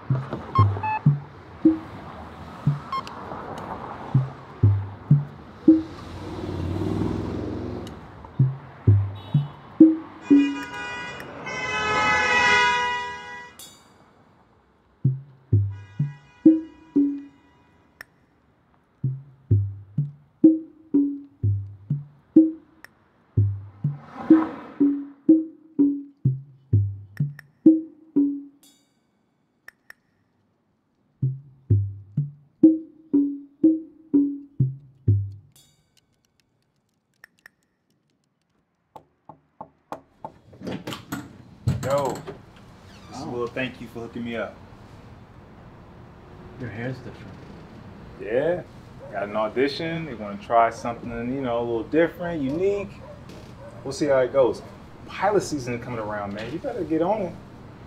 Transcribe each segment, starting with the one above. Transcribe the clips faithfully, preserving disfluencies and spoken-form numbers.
Yo, this is a little thank you for hooking me up. Your hair's different. Yeah, got an audition. They want to try something, you know, a little different, unique. We'll see how it goes. Pilot season is coming around, man. You better get on it.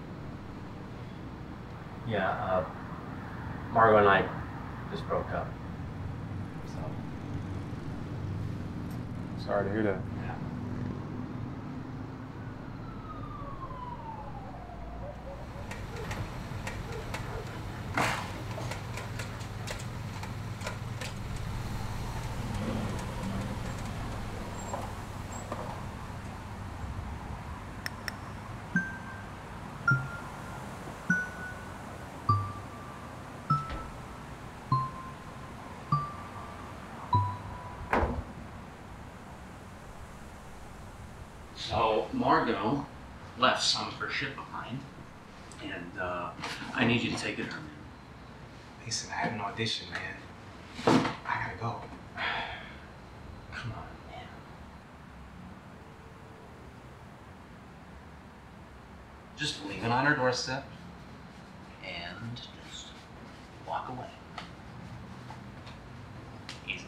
Yeah, uh, Margot and I just broke up. So. Sorry to hear that. Yeah. So Margot left some of her shit behind, and uh, I need you to take it to her, man. Listen, I had an audition, man. I gotta go. Come on, man. Just leave it on her doorstep and just walk away. Easy.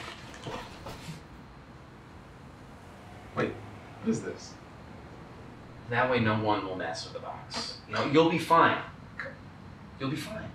Wait, what is this? That way no one will mess with the box. You know, you'll be fine. You'll be fine.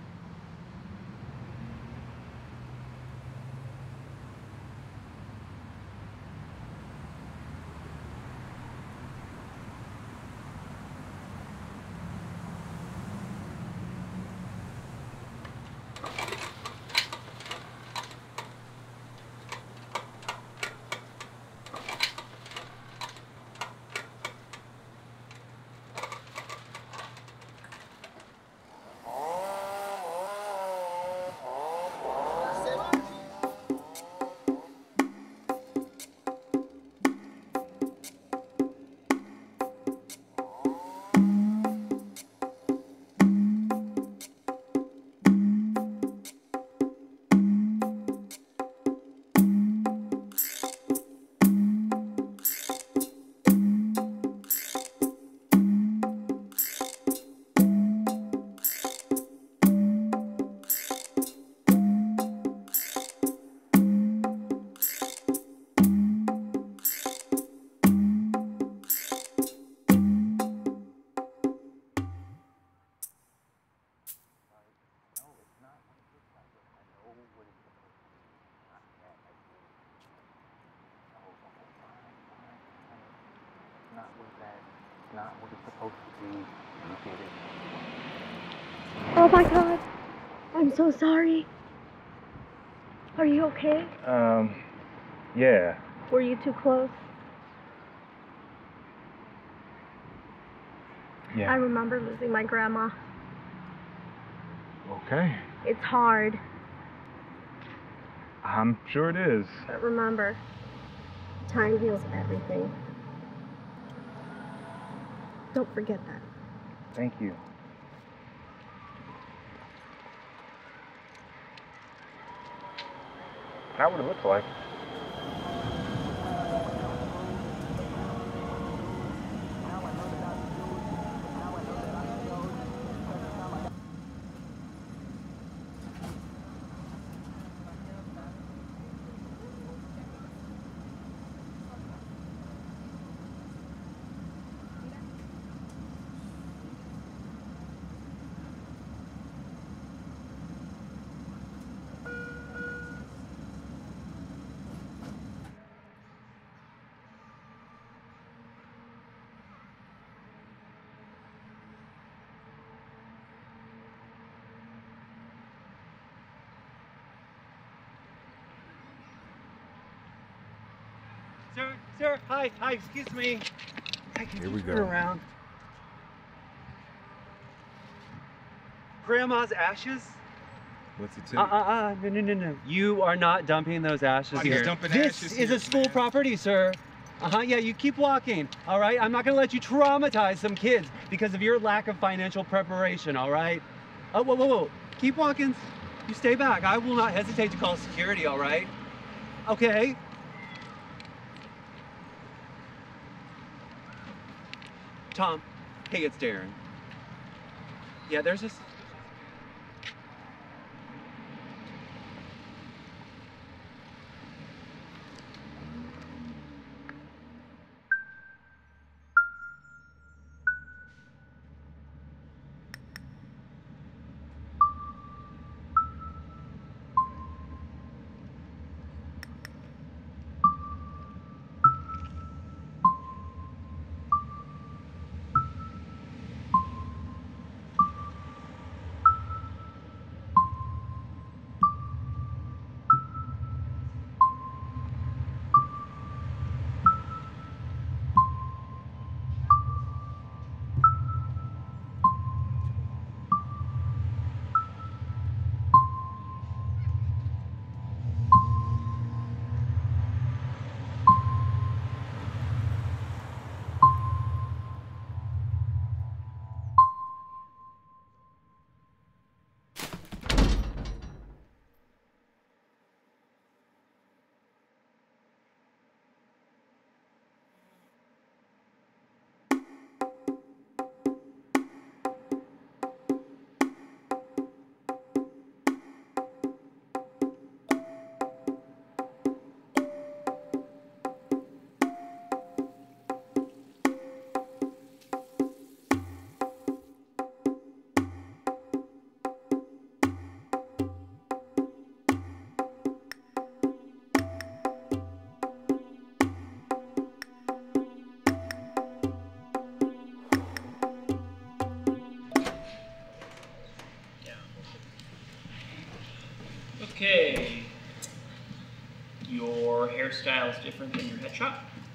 Not what that, not what it's supposed to be. You get it. Oh my God, I'm so sorry. Are you okay? Um, yeah. Were you too close? Yeah. I remember losing my grandma. Okay. It's hard, I'm sure it is. but remember, time heals everything. Don't forget that. Thank you. Not what it looks like. Sir, sir, hi, hi, excuse me. Hi, can Here you we turn go. around? Grandma's ashes? What's it Uh, take? uh, uh, no, no, no, no. You are not dumping those ashes Nobody's here. dumping this ashes is here, a school man. property, sir. Uh-huh, yeah, you keep walking, all right? I'm not gonna let you traumatize some kids because of your lack of financial preparation, all right? Oh, whoa, whoa, whoa. Keep walking. You stay back. I will not hesitate to call security, all right? Okay? Tom, hey, it's Darren. Yeah, there's this... Okay. Your hairstyle is different than your headshot.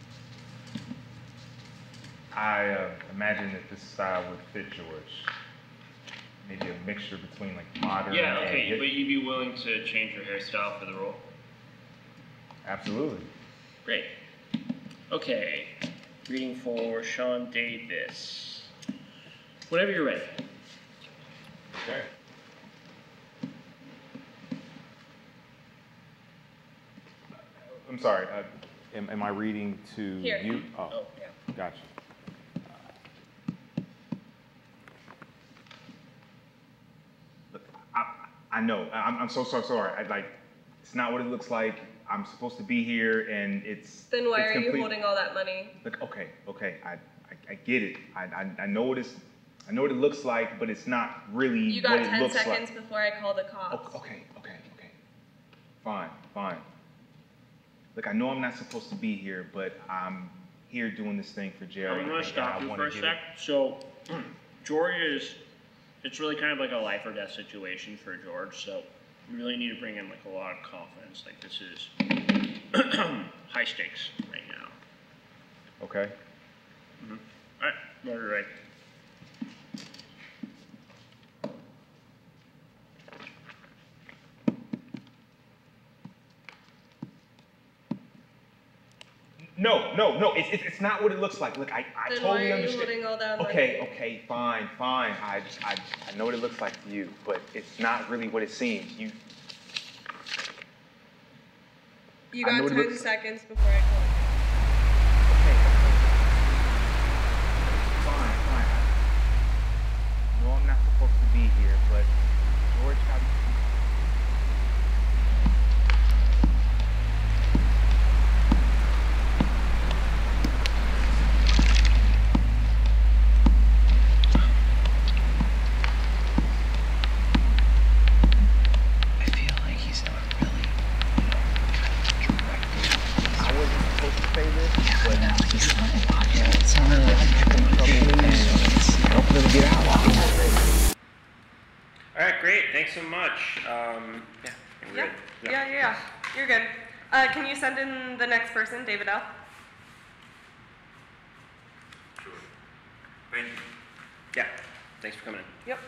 I uh, imagine that this style would fit George. Maybe a mixture between like modern Yeah, and okay, hip. but you'd be willing to change your hairstyle for the role? Absolutely. Great. Okay. Reading for Shaun Davis. Whenever you're ready. Okay. I'm sorry. Uh, am, am I reading to Here. you? Oh, Oh, yeah. gotcha. Look, I, I know. I'm, I'm so so sorry. I like. It's not what it looks like. I'm supposed to be here, and it's. Then why it's are complete. you holding all that money? Look, okay, okay. I, I, I get it. I, I, I know what it's. I know what it looks like, but it's not really You got what it ten looks seconds like. before I call the cops. O- Okay, okay, okay. Fine, fine. Look, I know I'm not supposed to be here, but I'm here doing this thing for Jerry. I'm gonna and stop I you wanna for a get sec. So, George is, it's really kind of like a life or death situation for George, so you really need to bring in like a lot of confidence. Like this is high stakes right now. it. Okay. Mm-hmm. All right, whenever you're ready. No, no, no. It's, it's it's not what it looks like. Look, I, I Then totally why are you understand. holding all that money? Okay, okay, fine, fine. I, I I know what it looks like to you, but it's not really what it seems. You. You I know got what it ten looks- seconds before I call the cops. Okay, okay. Fine, fine. I know I'm not supposed to be here, but George got. I feel like he's not really, you know, directed. I wasn't supposed to say this, but No, he's not. Yeah, it's not really like help them get out. All right, great. Thanks so much. Um, yeah, we're Yeah, good. yeah, yeah, yeah. You're good. Uh, can you send in the next person, David L? Great. Yeah, thanks for coming in. Yep.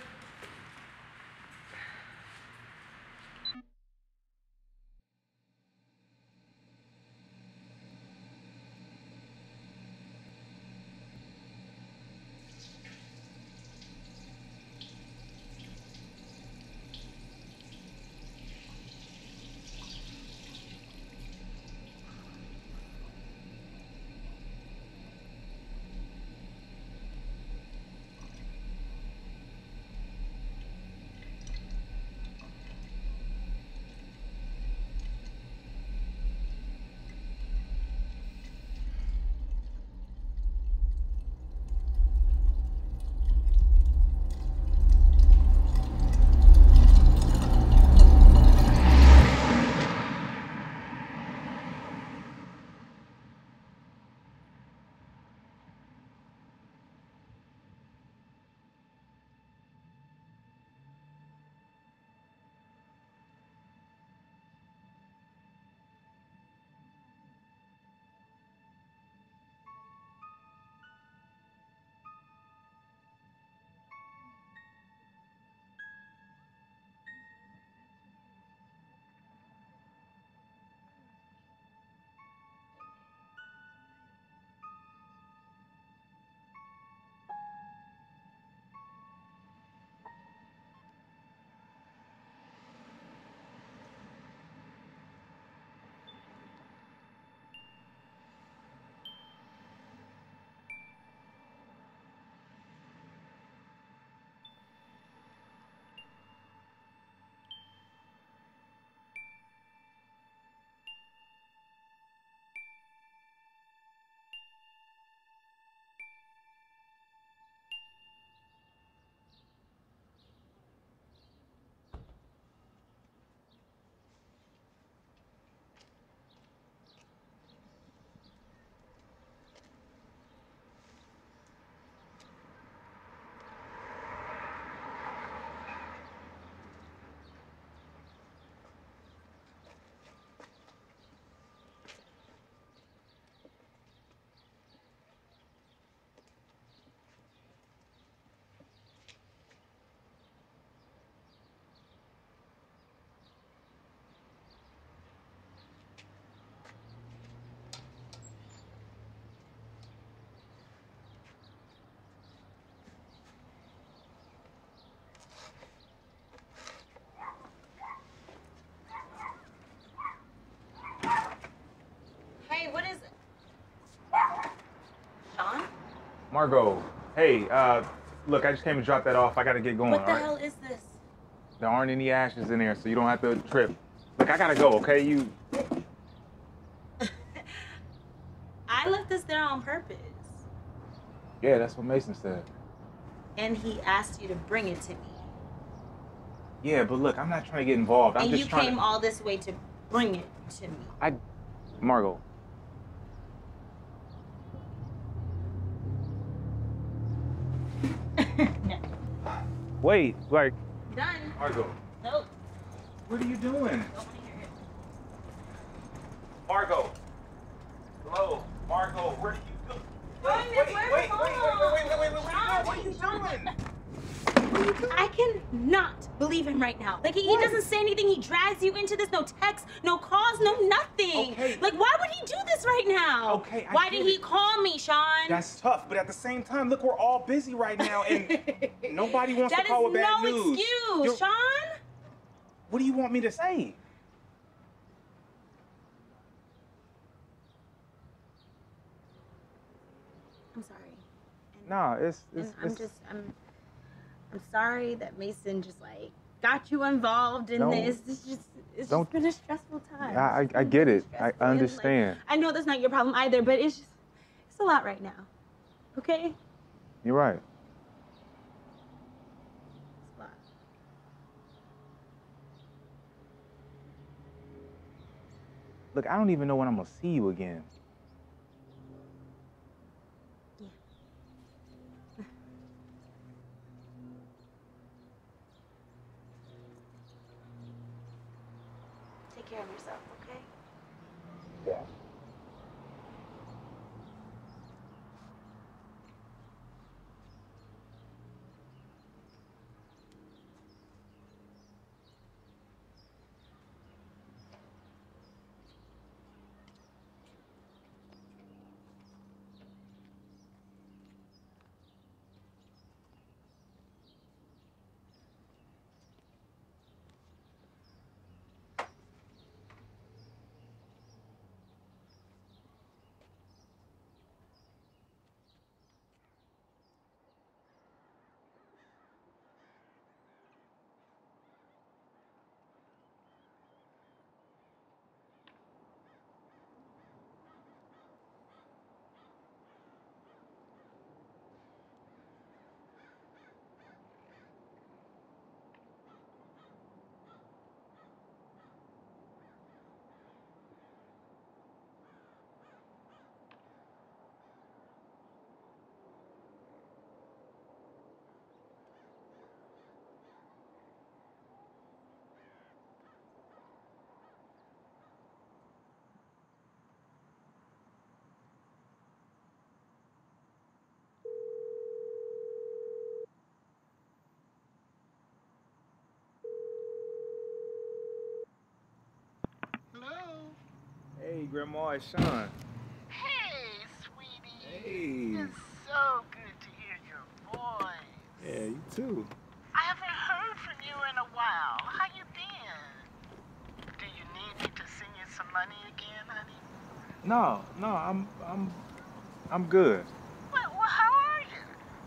Hey, what is it? Shaun? Margot, hey, uh, look, I just came to drop that off. I gotta get going, What the all right? hell is this? There aren't any ashes in there, so you don't have to trip. Look, I gotta go, okay? You... I left this there on purpose. Yeah, that's what Mason said. And he asked you to bring it to me. Yeah, but look, I'm not trying to get involved. I'm and just you trying came to... all this way to bring it to me. I... Margot. No. Wait, like... Done. Margot. Nope. What are you doing? Don't want to hear it. Margot. Hello, Margot, where do you go? Run, Wait, wait, where's wait, Mom? wait, wait, wait, wait, wait, wait, wait, what are you doing? What are you doing? I cannot believe him right now. Like, he, he doesn't say anything. He drags you into this. No text, no calls, no nothing. Okay. Like, why would he do this right now? Okay, I Why get did he it. call me, Shaun? That's tough, but at the same time, look, we're all busy right now, and nobody wants That to call is with bad no news. excuse, You're- Shaun. What do you want me to say? I'm sorry. And, Nah, it's and it's, I'm it's just I'm I'm sorry that Mason just like got you involved in Don't- this. It's just it's don't- just been a stressful time. I I, It's I been get really it. I stressful, and, like, understand. I know that's not your problem either, but it's just it's a lot right now. Okay? You're right. It's a lot. Look, I don't even know when I'm gonna see you again. Yeah. Take care of yourself, okay? Yeah. Hey, Grandma, it's Shaun. Hey, sweetie. Hey. It's so good to hear your voice. Yeah, you too. I haven't heard from you in a while. How you been? Do you need me to send you some money again, honey? No, no, I'm, I'm, I'm good. Well, well how are you?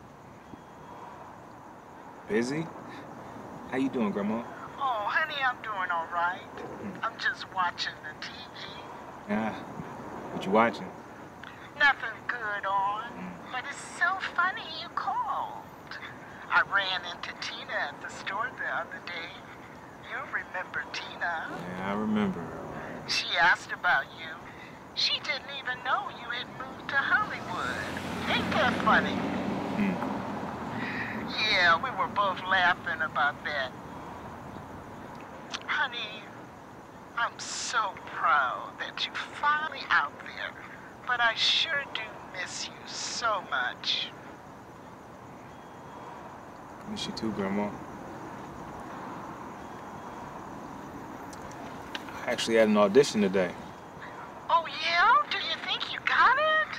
Busy? How you doing, Grandma? Oh, honey, I'm doing all right. I'm just watching the T V. Yeah. What you watching? Nothing good on, but it's so funny you called. I ran into Tina at the store the other day. You remember Tina? Yeah, I remember. She asked about you. She didn't even know you had moved to Hollywood. Ain't that funny? Hmm. Yeah, we were both laughing about that. Honey, I'm so proud that you're finally out there, but I sure do miss you so much. Miss you too, Grandma. I actually had an audition today. Oh, yeah? Do you think you got it?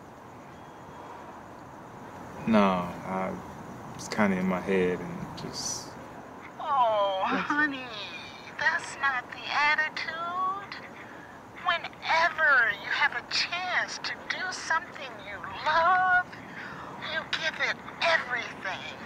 No, I was kind of in my head and just... Oh, Yes. honey, that's not the attitude. Whenever you have a chance to do something you love, you give it everything.